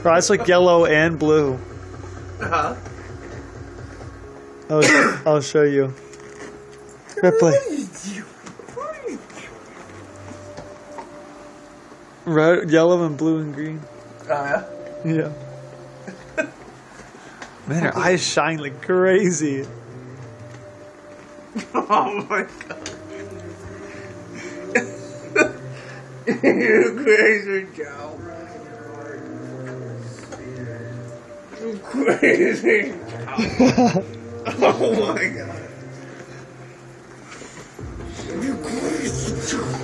Her eyes look yellow and blue. Uh-huh. I'll show you. Ripley. Red, yellow, and blue and green. Oh, yeah? Yeah. Man, her eyes shine like crazy. Oh my god. You crazy cow. You crazy cow. Oh my god. You crazy cow.